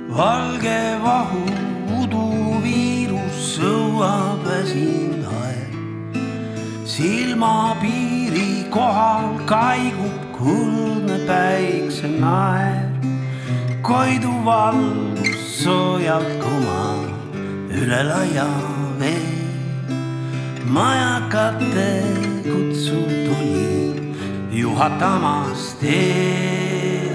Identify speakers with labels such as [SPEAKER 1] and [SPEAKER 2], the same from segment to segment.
[SPEAKER 1] valge vahu uduviirus sõuab väsinud aeg. Silmapiiri kohal kaigub kuldne päiksenaer. Koidu valgus soojalt kumab üle laia vee. Majakate kutsu tuli juhatamas teed.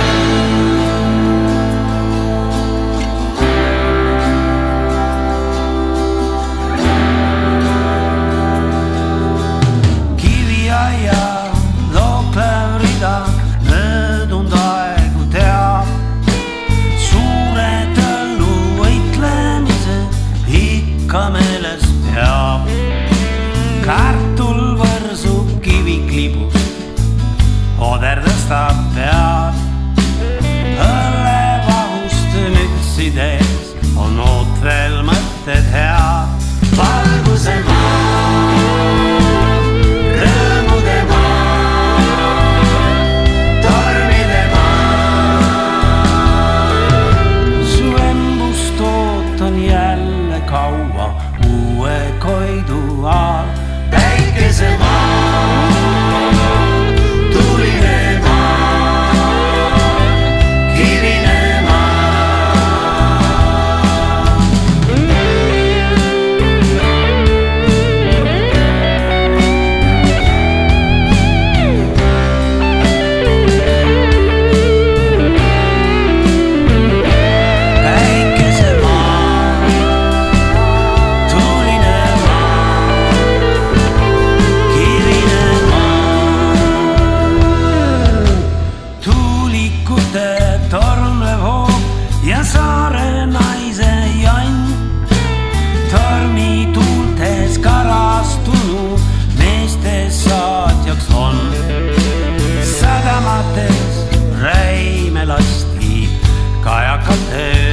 [SPEAKER 1] Kiviaia looklev rida möödunud aegu teab. Suure tõllu võitlemise ikka meeles peab. Kartul võrsub kiviklibus, oder tõstab pead. Õllevahust mütsides on oot veel mõtted head. Valguse maa, rõõmude maa, tormide maa. Su embust ootan jälle kaua uue koidu all. Päikese maa, tuline maa, kivine tormlev hoog ja saare naise jann. Tormituultes karastunud meestes saatjaks on. Sadamates räime lastib kajakate